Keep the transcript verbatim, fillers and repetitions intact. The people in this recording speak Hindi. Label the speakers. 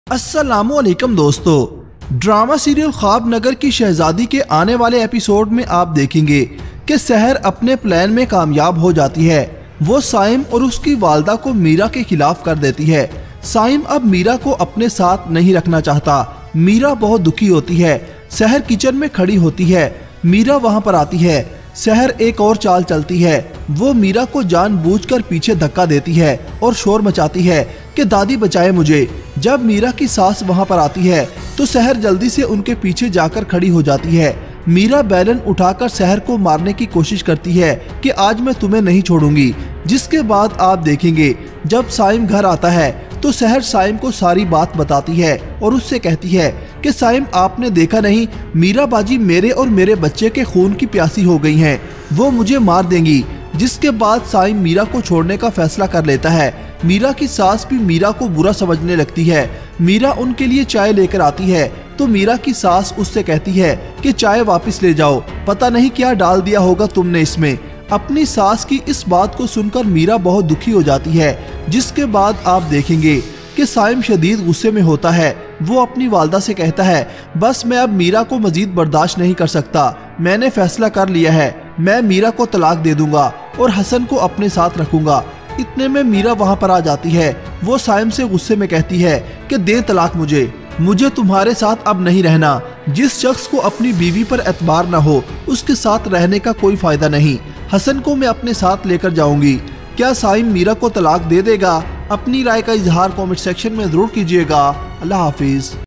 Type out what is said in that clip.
Speaker 1: अस्सलामुअलैकुम दोस्तों, ड्रामा सीरियल ख्वाब नगर की शहजादी के आने वाले एपिसोड में आप देखेंगे कि सहर अपने प्लान में कामयाब हो जाती है। वो साइम और उसकी वालदा को मीरा के खिलाफ कर देती है। साइम अब मीरा को अपने साथ नहीं रखना चाहता। मीरा बहुत दुखी होती है। सहर किचन में खड़ी होती है। मीरा वहां पर आती है। सहर एक और चाल चलती है। वो मीरा को जानबूझकर पीछे धक्का देती है और शोर मचाती है कि दादी बचाए मुझे। जब मीरा की सास वहां पर आती है तो सहर जल्दी से उनके पीछे जाकर खड़ी हो जाती है। मीरा बैलन उठाकर सहर को मारने की कोशिश करती है कि आज मैं तुम्हें नहीं छोड़ूंगी। जिसके बाद आप देखेंगे जब साइम घर आता है तो सहर साइम को सारी बात बताती है और उससे कहती है कि साइम, आपने देखा नहीं, मीरा बाजी मेरे और मेरे बच्चे के खून की प्यासी हो गई हैं, वो मुझे मार देंगी। जिसके बाद साइम मीरा को छोड़ने का फैसला कर लेता है। मीरा की सास भी मीरा को बुरा समझने लगती है। मीरा उनके लिए चाय लेकर आती है तो मीरा की सास उससे कहती है कि चाय वापस ले जाओ, पता नहीं क्या डाल दिया होगा तुमने इसमें। अपनी सास की इस बात को सुनकर मीरा बहुत दुखी हो जाती है। जिसके बाद आप देखेंगे कि साइम शदीद गुस्से में होता है। वो अपनी वालदा से कहता है, बस मैं अब मीरा को मजीद बर्दाश्त नहीं कर सकता। मैंने फैसला कर लिया है, मैं मीरा को तलाक दे दूंगा और हसन को अपने साथ रखूंगा। इतने में मीरा वहां पर आ जाती है। वो साइम से गुस्से में कहती है कि दे तलाक मुझे मुझे तुम्हारे साथ अब नहीं रहना। जिस शख्स को अपनी बीवी पर एतबार न हो उसके साथ रहने का कोई फायदा नहीं। हसन को मैं अपने साथ लेकर जाऊंगी। क्या साइम मीरा को तलाक दे देगा? अपनी राय का इजहार कमेंट सेक्शन में जरूर कीजिएगा। अल्लाह हाफिज।